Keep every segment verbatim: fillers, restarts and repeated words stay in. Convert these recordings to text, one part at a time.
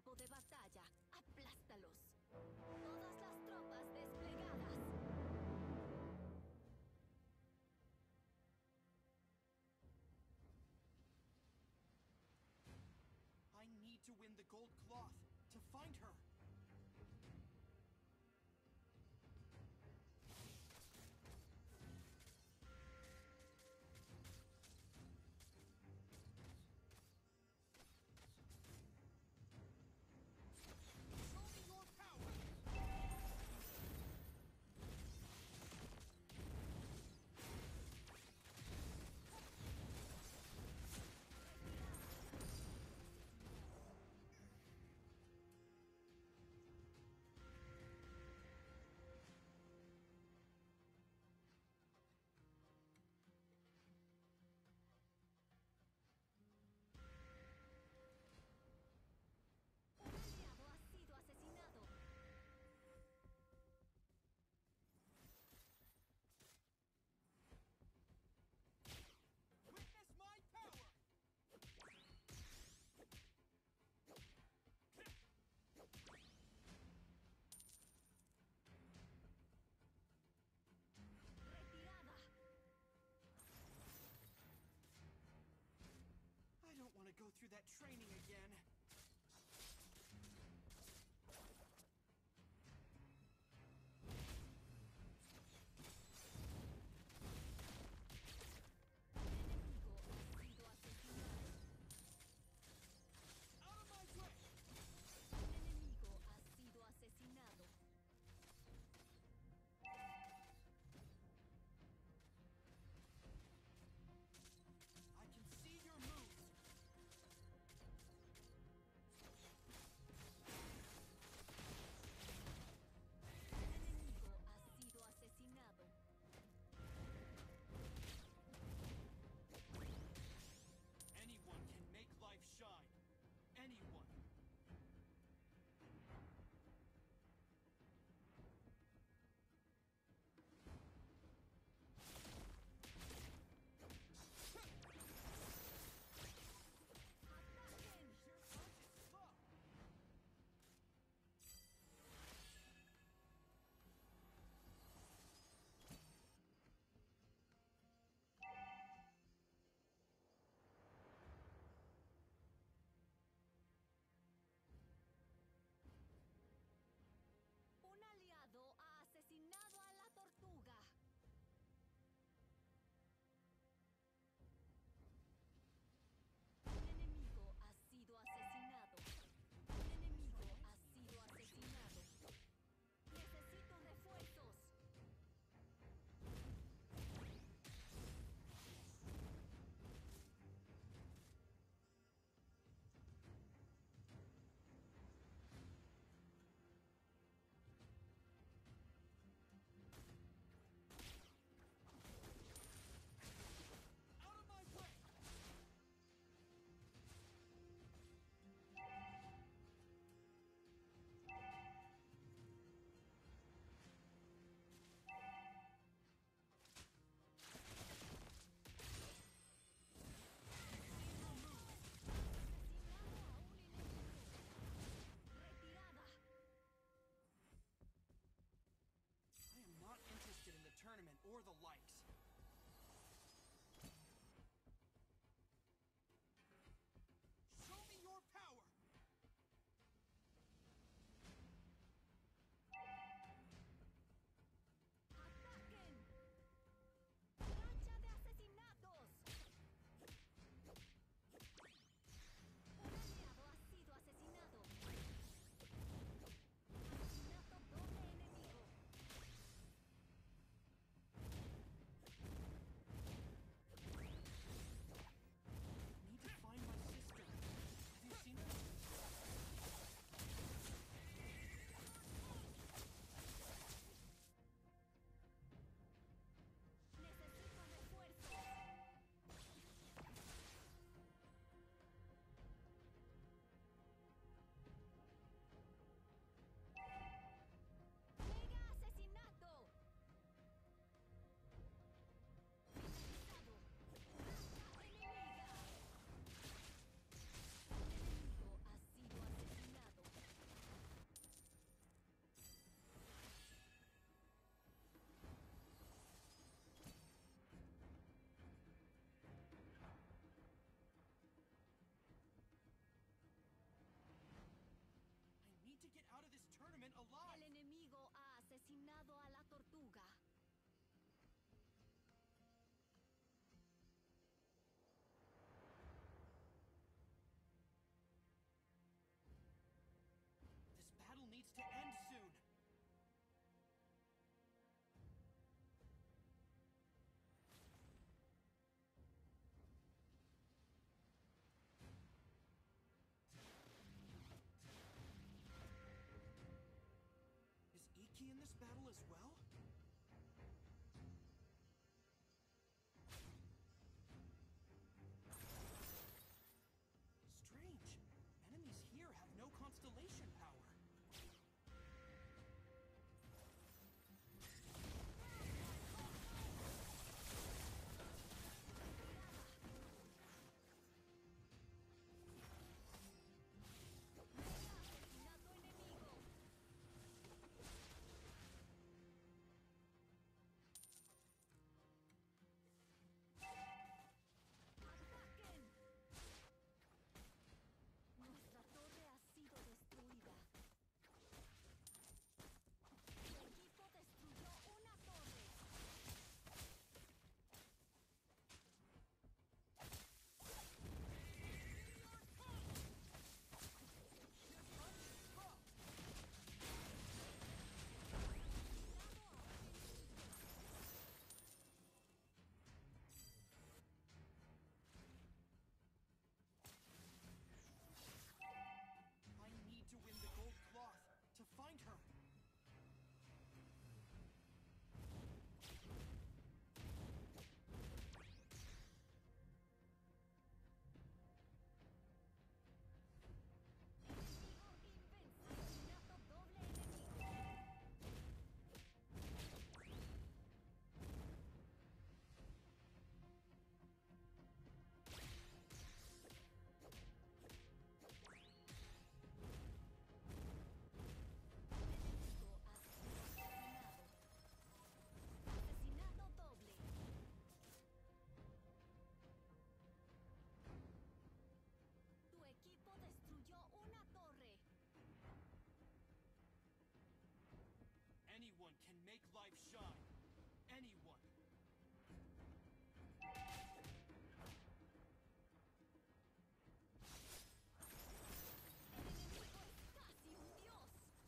campo de batalla. Aplástalos. Todas las tropas desplegadas. I need to win the gold cloth to find her. Asesinado. Witness my power. Retirada. I don't want to go through that training again. Asesinado. I can see your moves. asesinado a la tortuga. This battle needs to end soon. Is Iki in this battle as well? Strange. Enemies here have no constellation power. Asesinato enemigo. ¡Ataquen! Nuestra torre ha sido destruida. El equipo destruyó una torre. I need to win the gold cloth to find her. Enemigo invencible. Asesinato doble enemigo. Enemigo asesinado. Asesinato doble. Tu equipo destruyó una torre. Anyone can make life shine. Anyone. El enemigo es casi un dios.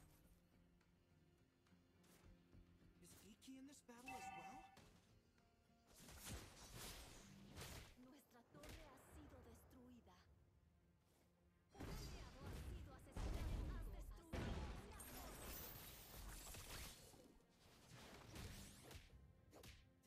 Is Iki in this battle as well? Nuestra torre ha sido destruida. Un aliado ha sido asesinado. Has destruido una torre.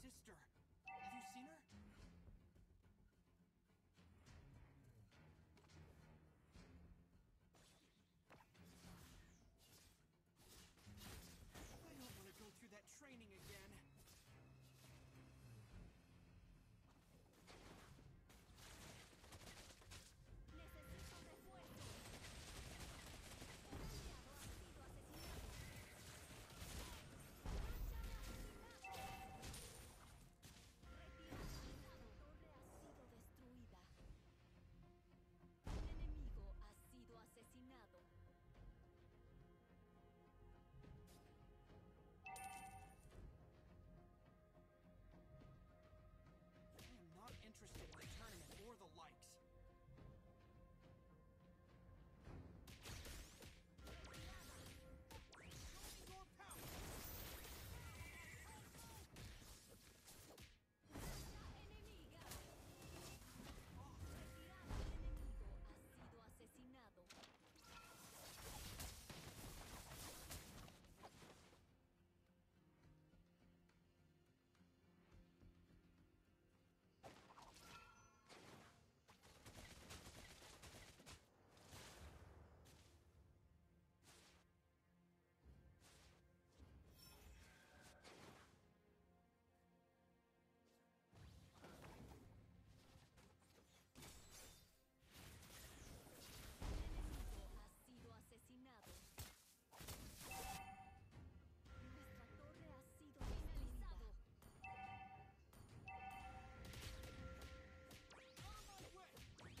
sister. Have you seen her? I don't want to go through that training again. Necesito refuerzos. Un aliado ha sido asesinado. ¡Racha de asesinatos! Retirada. La torre ha sido destruida. Un enemigo ha sido asesinado. I am not interested in the tournament or the likes. Showing your power! ¡Racha enemiga! Retirada. Un enemigo ha sido asesinado. Un enemigo ha sido asesinado. Nuestra torre ha sido finalizado. On my way!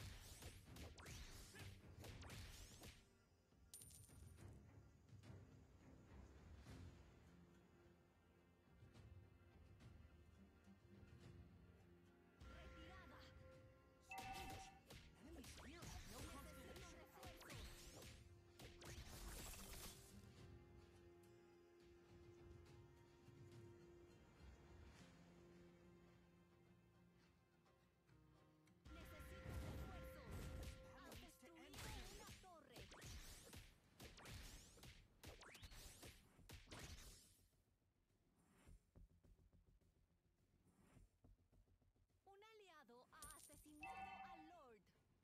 Retirada. Strange. Enemies here have no Necesito constellation. refuerzos. Necesito refuerzos. Has destruido una torre. Un aliado ha asesinado al Lord.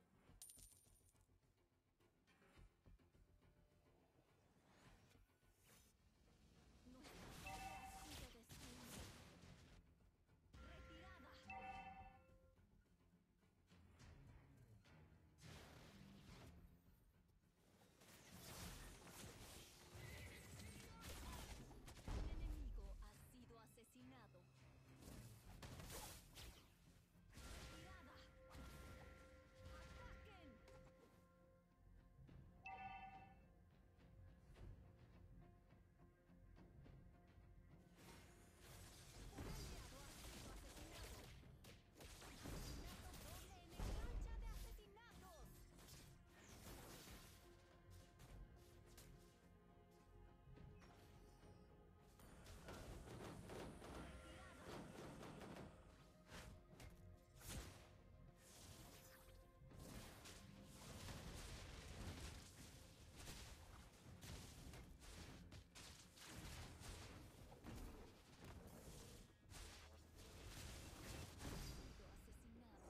Nuestra torre ha sido destruida. Retirada. Un enemigo ha sido asesinado. Retirada. ¡Ataquen! Un aliado ha sido asesinado. Asesinato doble en el racha de asesinatos. Sido asesinado.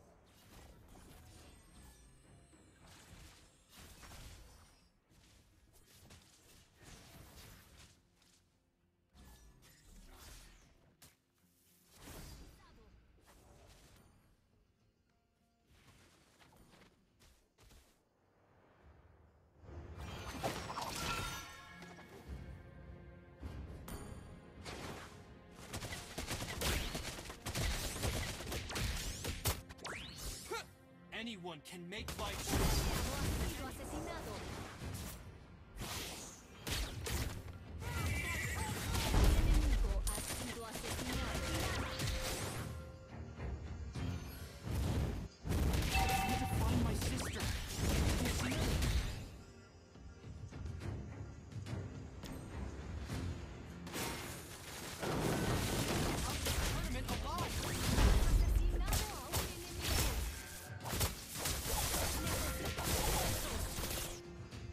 Finalizado. Anyone can make life Un aliado ha sido asesinado. Un enemigo ha sido asesinado. I need to find my sister. Have you seen her? Tournament alive! Asesinado a un enemigo. Necesito refuerzos.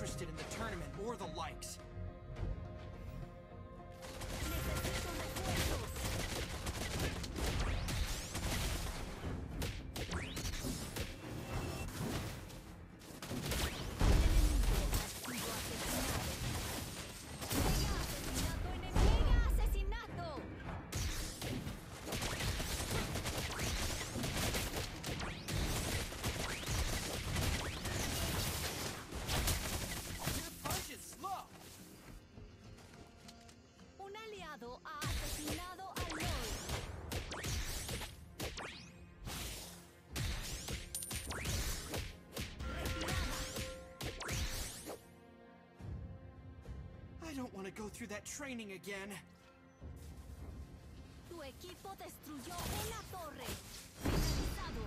interested in the tournament or the likes. Necesito refuerzos. Ha asesinado al Lord. Retirada. I don't want to go through that training again. Tu equipo destruyó una torre. Finalizado.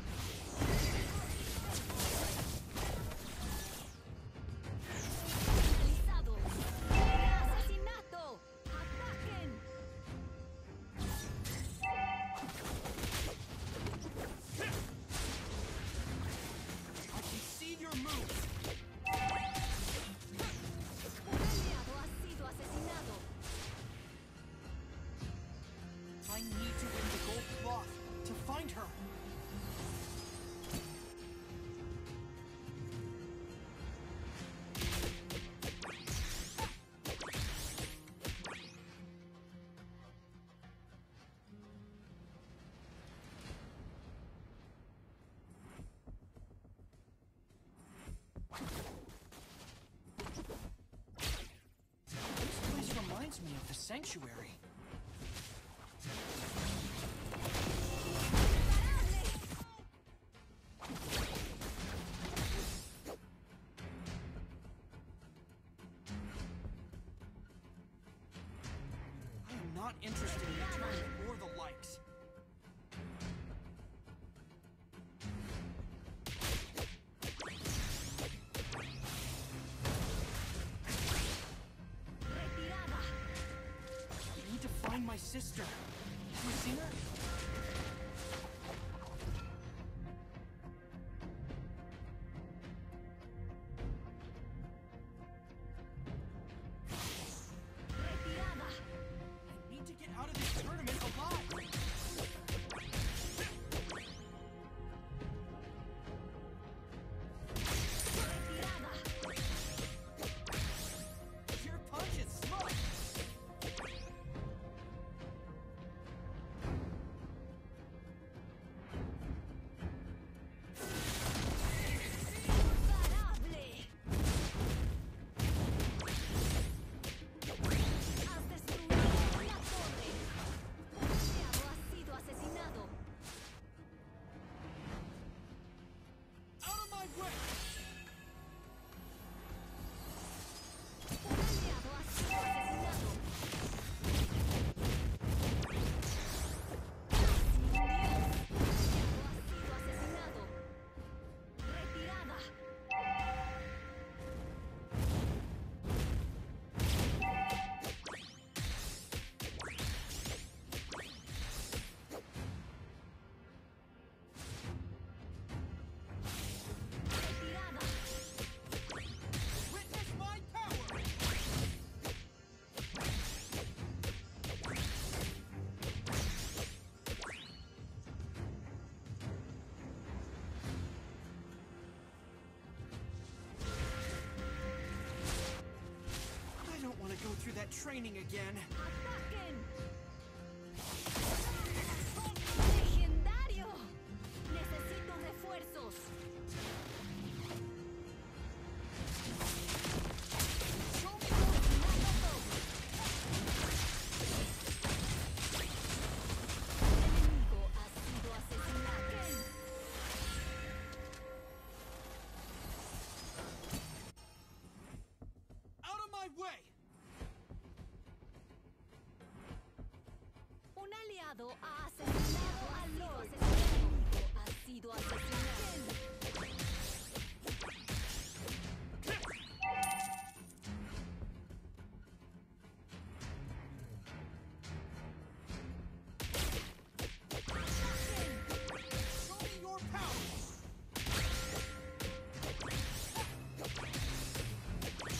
Finalizado. Asesinato. Ataquen. I can see your moves. Un aliado ha sido asesinado. I need to win the gold cloth to find her. This place reminds me of the sanctuary. I am not interested in the tournament or the likes. Retirada. I need to find my sister. Have you seen her? Retirada. I need to get out of this tournament alive. Retirada. Your punch is slow. Imparable. Has destruido una torre. Un aliado ha sido asesinado. Out of my way. Un aliado ha sido asesinado. ¡Casi un dios! Un aliado ha sido asesinado. Retirada. Retirada. Witness my power. I don't want to go through that training again. ¡Ataquen! ¡Legendario! Necesito refuerzos. El enemigo ha sido asesinado. Out of my way. Un aliado ha asesinado al Lord. El enemigo ha sido asesinado. Show me your power.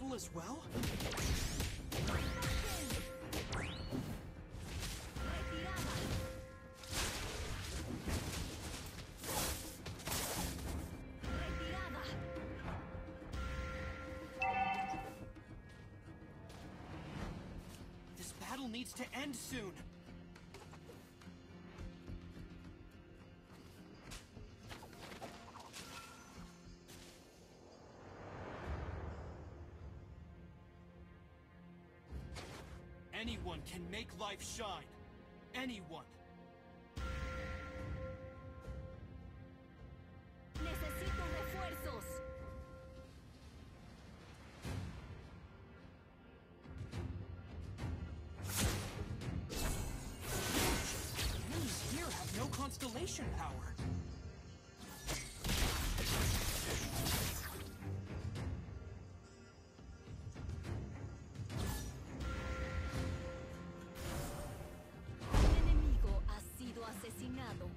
battle as well? This battle needs to end soon. Anyone can make life shine. Anyone. Necesito refuerzos. Enemies here have no constellation power. Un enemigo ha sido asesinado.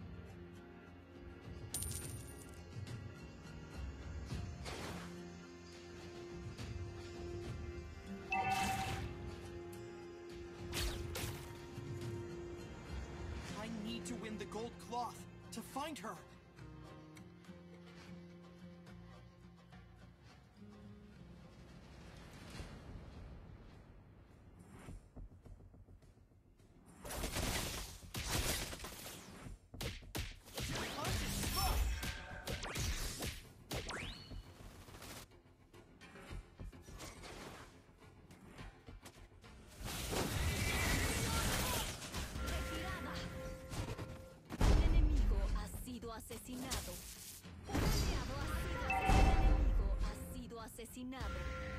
I need to win the gold cloth to find her. Punch is slow. Retirada. Un enemigo ha sido asesinado. Un aliado ha sido asesinado. Un enemigo ha sido asesinado.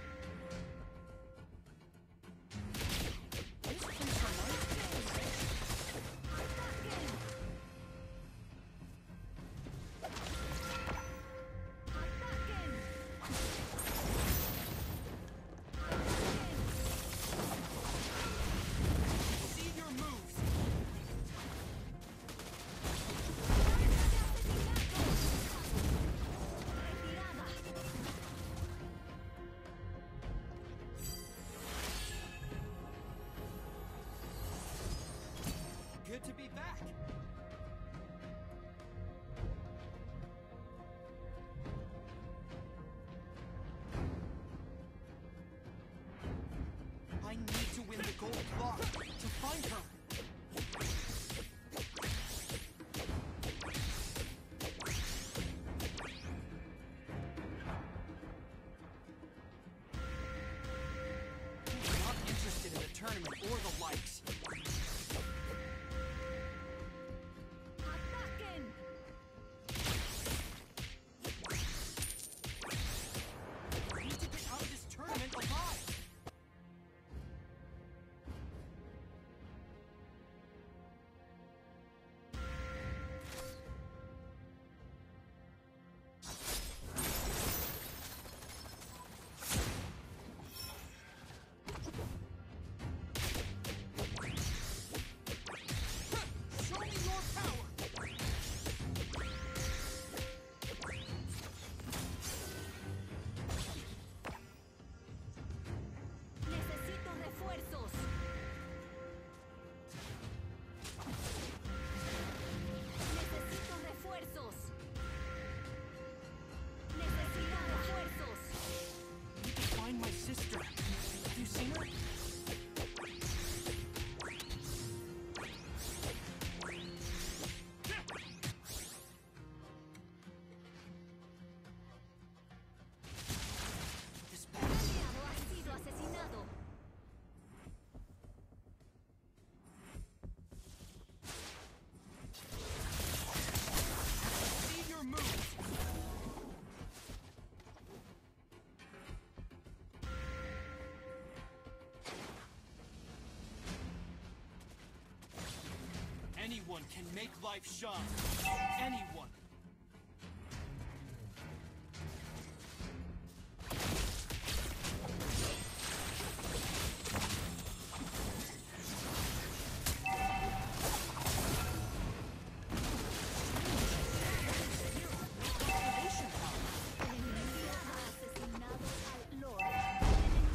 This place reminds me of ¡Ataquen! ¡Ataquen! ¡Ataquen! See your moves. Retirada. Good to be back. I need to win the gold cloth to find her. I'm not interested in the tournament or the likes. ¡Ataquen! I need to get out of this tournament alive. Show me your power. Necesito refuerzos. Necesito refuerzos. Necesito refuerzos. I need to find my sister. Have you seen her? This Un battle. aliado ha sido asesinado. See your moves. Anyone can make life shine. Anyone. Constellation power. El enemigo ha asesinado al Lord. El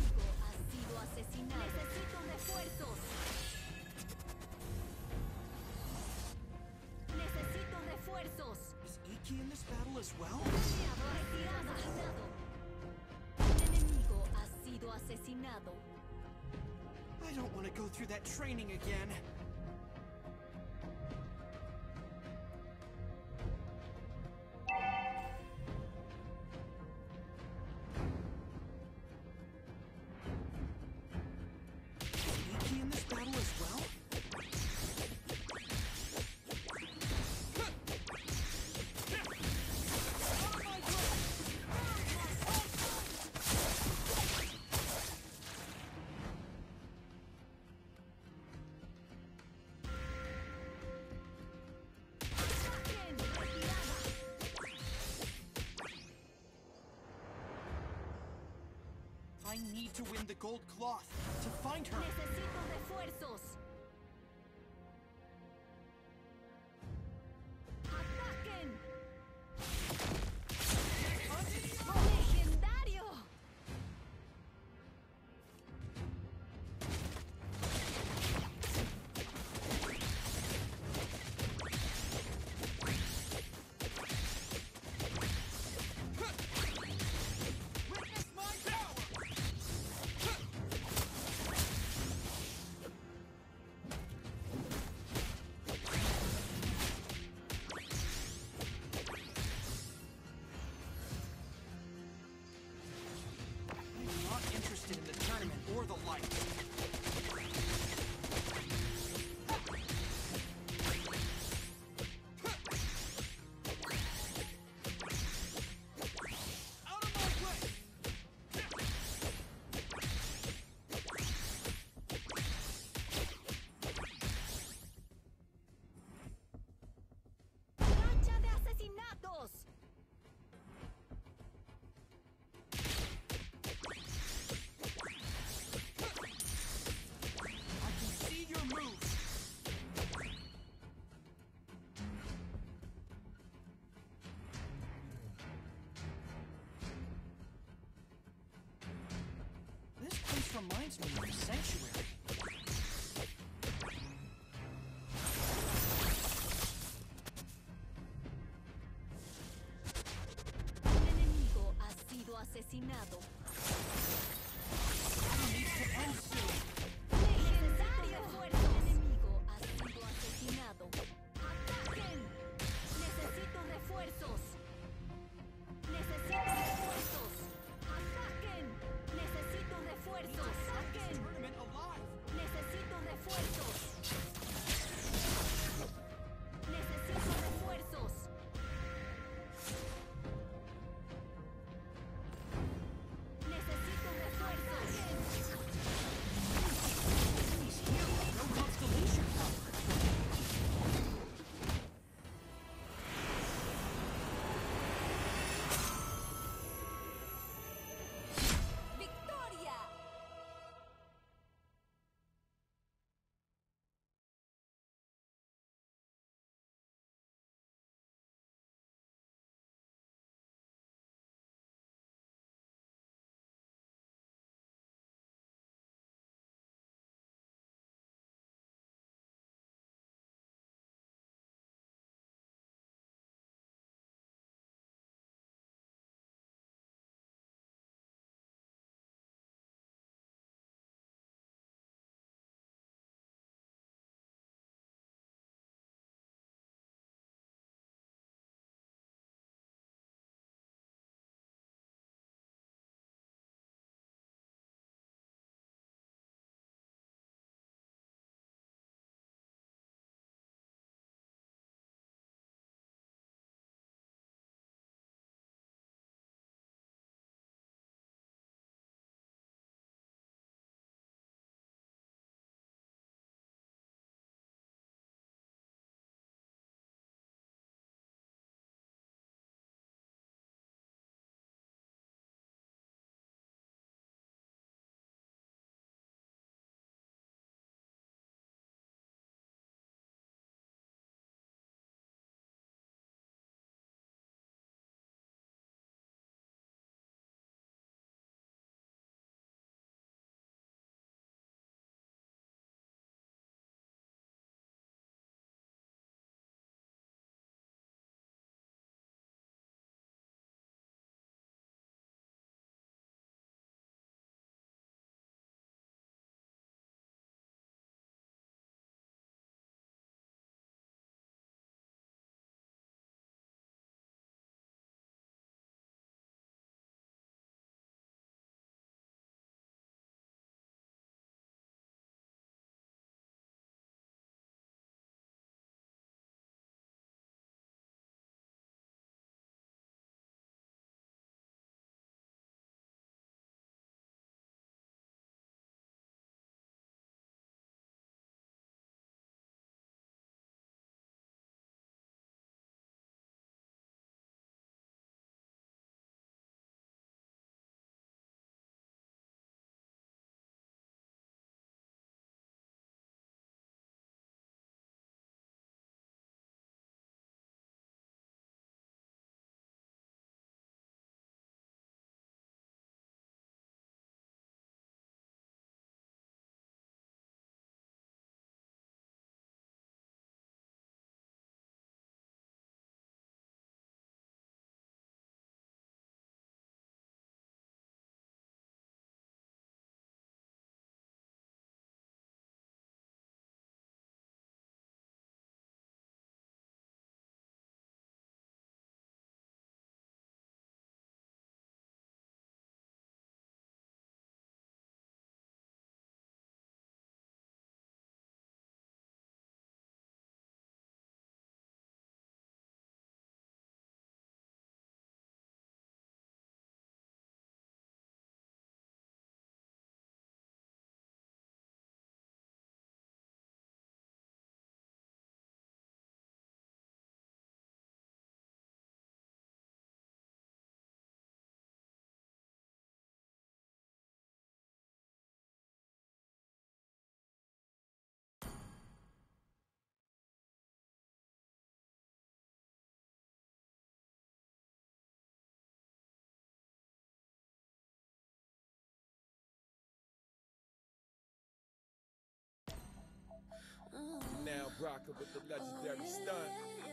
battle as well? Un enemigo ha sido asesinado. I don't want to go through that training again. Sneaky in this battle as well? I need to win the gold cloth to find her. Necesito refuerzos. ¡Ataquen! ¡Legendario! Witness my power! I'm not interested in the tournament or the light. Out of my way! ¡Racha de asesinatos! I can see your moves. This place reminds me of the sanctuary. Un enemigo ha sido asesinado. Battle needs to end soon. ¡Legendario! Un enemigo ha sido asesinado. ¡Ataquen! Necesito refuerzos. Necesito refuerzos. ¡Ataquen! Necesito refuerzos. ¡Ataquen! Tournament alive. Necesito refuerzos. Necesito refuerzos. Necesito rocking with the legendary stunt.